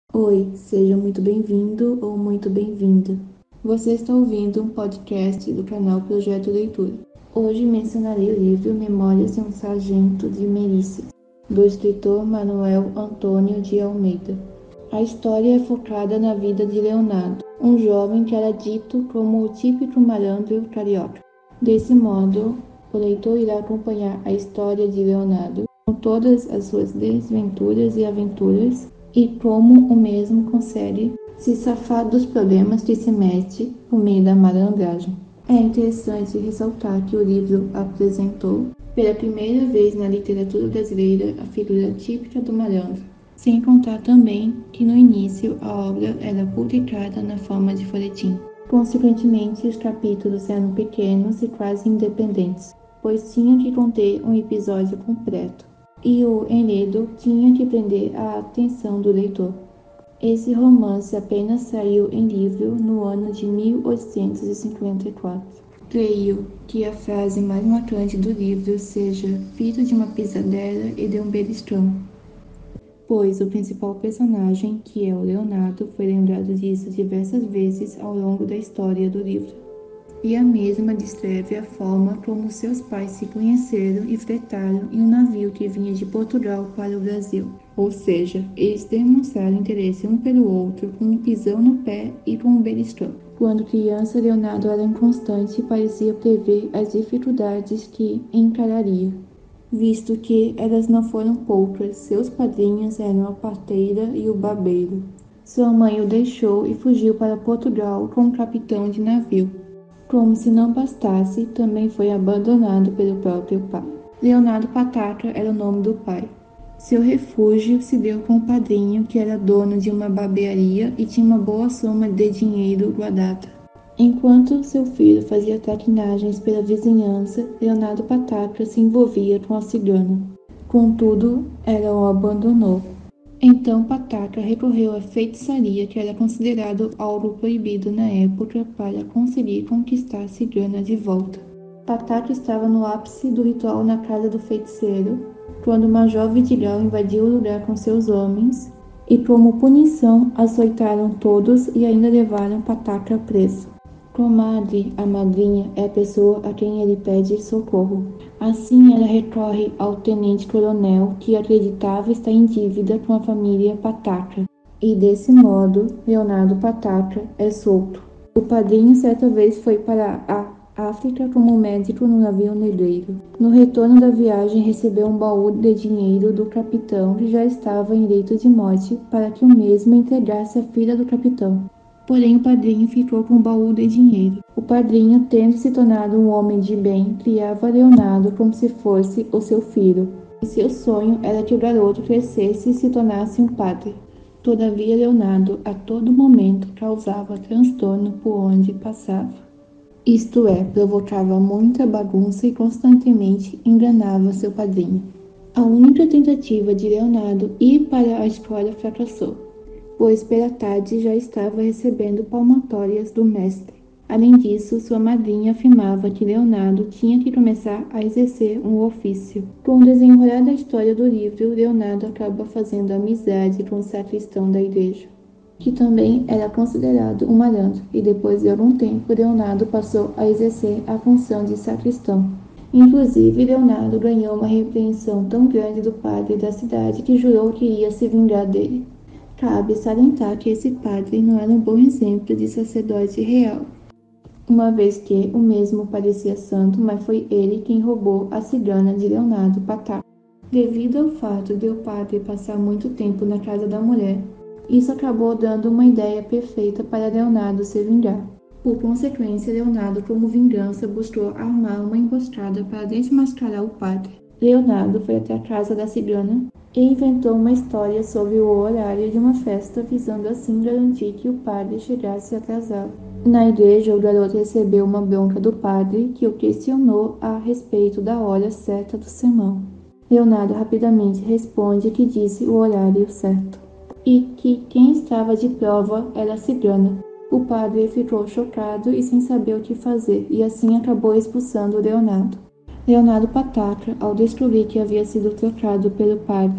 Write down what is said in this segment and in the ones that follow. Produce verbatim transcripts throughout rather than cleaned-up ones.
Oi, seja muito bem-vindo ou muito bem-vinda. Você está ouvindo um podcast do canal Projeto Leitura. Hoje mencionarei o livro Memórias de um Sargento de Milícia, do escritor Manuel Antônio de Almeida. A história é focada na vida de Leonardo, um jovem que era dito como o típico malandro carioca. Desse modo, o leitor irá acompanhar a história de Leonardo com todas as suas desventuras e aventuras e como o mesmo consegue se safar dos problemas que se mete por meio da malandragem. É interessante ressaltar que o livro apresentou, pela primeira vez na literatura brasileira, a figura típica do malandro, sem contar também que no início a obra era publicada na forma de folhetim. Consequentemente, os capítulos eram pequenos e quase independentes, pois tinham que conter um episódio completo, e o enredo tinha que prender a atenção do leitor. Esse romance apenas saiu em livro no ano de mil oitocentos e cinquenta e quatro. Creio que a frase mais marcante do livro seja "filho de uma pisadela e de um beliscão", pois o principal personagem, que é o Leonardo, foi lembrado disso diversas vezes ao longo da história do livro. E a mesma descreve a forma como seus pais se conheceram e fretaram em um navio que vinha de Portugal para o Brasil. Ou seja, eles demonstraram interesse um pelo outro com um pisão no pé e com um beliscão. Quando criança, Leonardo era inconstante e parecia prever as dificuldades que encararia, visto que elas não foram poucas. Seus padrinhos eram a parteira e o barbeiro. Sua mãe o deixou e fugiu para Portugal com um capitão de navio. Como se não bastasse, também foi abandonado pelo próprio pai. Leonardo Pataca era o nome do pai. Seu refúgio se deu com o padrinho, que era dono de uma barbearia e tinha uma boa soma de dinheiro guardada. Enquanto seu filho fazia traquinagens pela vizinhança, Leonardo Pataca se envolvia com a cigana. Contudo, ela o abandonou. Então Pataca recorreu à feitiçaria, que era considerado algo proibido na época, para conseguir conquistar a cigana de volta. Pataca estava no ápice do ritual na casa do feiticeiro, quando uma jovem Vidigal invadiu o lugar com seus homens e, como punição, açoitaram todos e ainda levaram Pataca preso. Comadre, a madrinha, é a pessoa a quem ele pede socorro. Assim, ela recorre ao tenente-coronel, que acreditava estar em dívida com a família Pataca. E desse modo, Leonardo Pataca é solto. O padrinho certa vez foi para a África como médico no navio negreiro. No retorno da viagem, recebeu um baú de dinheiro do capitão, que já estava em leito de morte, para que o mesmo entregasse a filha do capitão. Porém, o padrinho ficou com o baú de dinheiro. O padrinho, tendo se tornado um homem de bem, criava Leonardo como se fosse o seu filho, e seu sonho era que o garoto crescesse e se tornasse um padre. Todavia, Leonardo, a todo momento, causava transtorno por onde passava. Isto é, provocava muita bagunça e constantemente enganava seu padrinho. A única tentativa de Leonardo ir para a escola fracassou, pois pela tarde já estava recebendo palmatórias do mestre. Além disso, sua madrinha afirmava que Leonardo tinha que começar a exercer um ofício. Com o desenrolar da história do livro, Leonardo acaba fazendo amizade com o sacristão da igreja, que também era considerado um malandro, e depois de algum tempo, Leonardo passou a exercer a função de sacristão. Inclusive, Leonardo ganhou uma repreensão tão grande do padre da cidade que jurou que iria se vingar dele. Cabe salientar que esse padre não era um bom exemplo de sacerdote real, uma vez que o mesmo parecia santo, mas foi ele quem roubou a cigana de Leonardo Pataca. Devido ao fato de o padre passar muito tempo na casa da mulher, isso acabou dando uma ideia perfeita para Leonardo se vingar. Por consequência, Leonardo, como vingança, buscou armar uma emboscada para desmascarar o padre. Leonardo foi até a casa da cigana e inventou uma história sobre o horário de uma festa, visando assim garantir que o padre chegasse atrasado. Na igreja, o garoto recebeu uma bronca do padre, que o questionou a respeito da hora certa do sermão. Leonardo rapidamente responde que disse o horário certo, e que quem estava de prova era a cigana. O padre ficou chocado e sem saber o que fazer, e assim acabou expulsando Leonardo. Leonardo Pataca, ao descobrir que havia sido trocado pelo padre,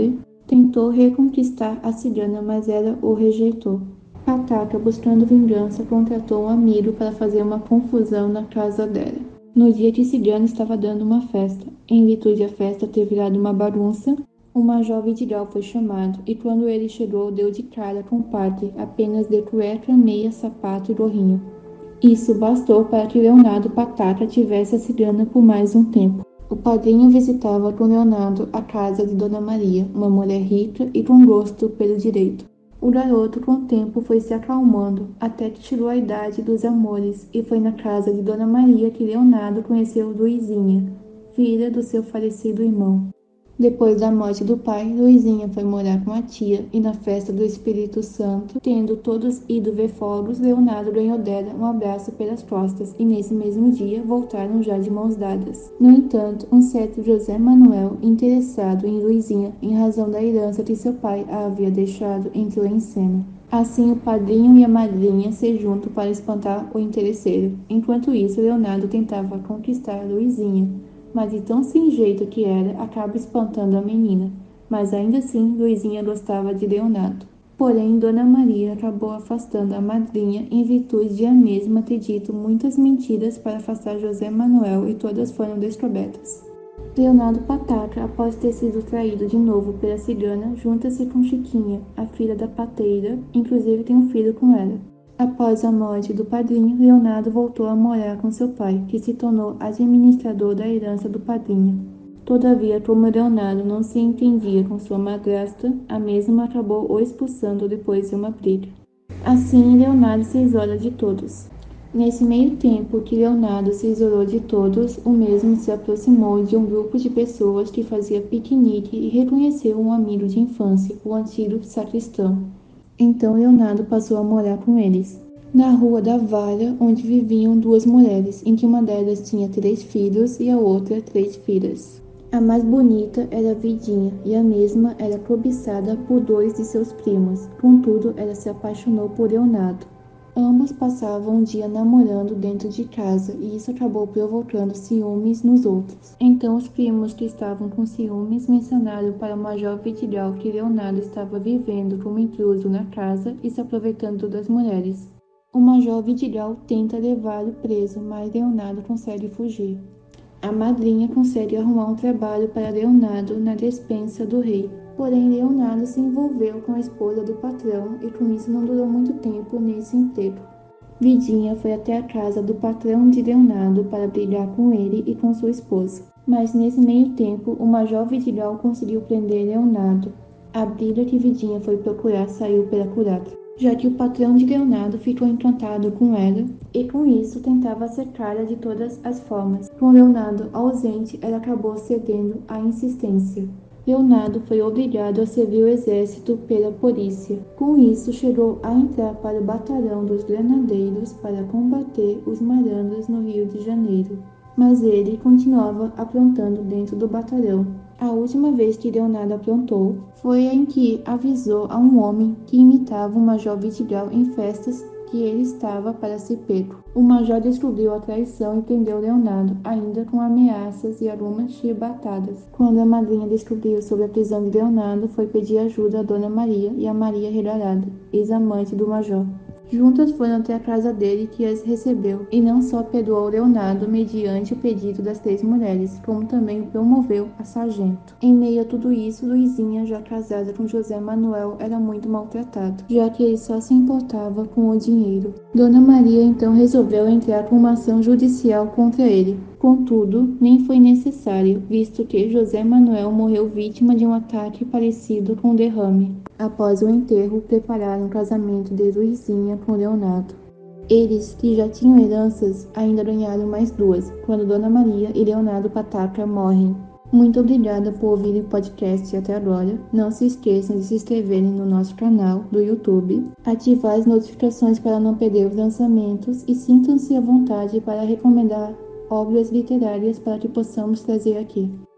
Tentou reconquistar a cigana, mas ela o rejeitou. Pataca, buscando vingança, contratou um amigo para fazer uma confusão na casa dela. No dia que Cigana estava dando uma festa, em virtude da festa ter virado uma bagunça, o Major Vidigal foi chamado, e quando ele chegou, deu de cara com o padre, apenas de cueca, meia, sapato e gorrinho. Isso bastou para que Leonardo Pataca tivesse a cigana por mais um tempo. O padrinho visitava com Leonardo a casa de Dona Maria, uma mulher rica e com gosto pelo direito. O garoto, com o tempo, foi se acalmando, até que chegou a idade dos amores, e foi na casa de Dona Maria que Leonardo conheceu Luizinha, filha do seu falecido irmão. Depois da morte do pai, Luizinha foi morar com a tia, e na festa do Espírito Santo, tendo todos ido ver fogos, Leonardo ganhou dela um abraço pelas costas, e nesse mesmo dia voltaram já de mãos dadas. No entanto, um certo José Manuel, interessado em Luizinha em razão da herança que seu pai a havia deixado, entrou em cena. Assim, o padrinho e a madrinha se juntam para espantar o interesseiro. Enquanto isso, Leonardo tentava conquistar Luizinha, mas de tão sem jeito que era, acaba espantando a menina. Mas ainda assim, Luizinha gostava de Leonardo. Porém, Dona Maria acabou afastando a madrinha em virtude de a mesma ter dito muitas mentiras para afastar José Manuel, e todas foram descobertas. Leonardo Pataca, após ter sido traído de novo pela cigana, junta-se com Chiquinha, a filha da pateira, inclusive tem um filho com ela. Após a morte do padrinho, Leonardo voltou a morar com seu pai, que se tornou administrador da herança do padrinho. Todavia, como Leonardo não se entendia com sua madrasta, a mesma acabou o expulsando depois de uma briga. Assim, Leonardo se isola de todos. Nesse meio tempo que Leonardo se isolou de todos, o mesmo se aproximou de um grupo de pessoas que fazia piquenique e reconheceu um amigo de infância, o antigo sacristão. Então Leonardo passou a morar com eles. Na Rua da Valha, onde viviam duas mulheres, em que uma delas tinha três filhos e a outra três filhas. A mais bonita era Vidinha, e a mesma era cobiçada por dois de seus primos. Contudo, ela se apaixonou por Leonardo. Ambos passavam um dia namorando dentro de casa, e isso acabou provocando ciúmes nos outros. Então os primos que estavam com ciúmes mencionaram para o Major Vidigal que Leonardo estava vivendo como intruso na casa e se aproveitando das mulheres. O Major Vidigal tenta levá-lo preso, mas Leonardo consegue fugir. A madrinha consegue arrumar um trabalho para Leonardo na despensa do rei. Porém, Leonardo se envolveu com a esposa do patrão e com isso não durou muito tempo nesse emprego. Vidinha foi até a casa do patrão de Leonardo para brigar com ele e com sua esposa. Mas nesse meio tempo, o Major Vidigal conseguiu prender Leonardo. A briga que Vidinha foi procurar saiu pela culatra, já que o patrão de Leonardo ficou encantado com ela e com isso tentava cercá-la de todas as formas. Com Leonardo ausente, ela acabou cedendo à insistência. Leonardo foi obrigado a servir o exército pela polícia. Com isso, chegou a entrar para o batalhão dos granadeiros para combater os malandros no Rio de Janeiro. Mas ele continuava aprontando dentro do batalhão. A última vez que Leonardo aprontou foi a em que avisou a um homem que imitava o Major Vidigal em festas que ele estava para ser pego. O Major descobriu a traição e prendeu Leonardo, ainda com ameaças e algumas chibatadas. Quando a madrinha descobriu sobre a prisão de Leonardo, foi pedir ajuda a Dona Maria e a Maria Regalada, ex-amante do Major. Juntas foram até a casa dele, que as recebeu, e não só perdoou Leonardo mediante o pedido das três mulheres, como também o promoveu a sargento. Em meio a tudo isso, Luizinha, já casada com José Manuel, era muito maltratado, já que ele só se importava com o dinheiro. Dona Maria então resolveu entrar com uma ação judicial contra ele. Contudo, nem foi necessário, visto que José Manuel morreu vítima de um ataque parecido com um derrame. Após o enterro, prepararam o casamento de Luizinha com Leonardo. Eles, que já tinham heranças, ainda ganharam mais duas, quando Dona Maria e Leonardo Pataca morrem. Muito obrigada por ouvirem o podcast até agora. Não se esqueçam de se inscreverem no nosso canal do YouTube, ativar as notificações para não perder os lançamentos e sintam-se à vontade para recomendar obras literárias para que possamos trazer aqui.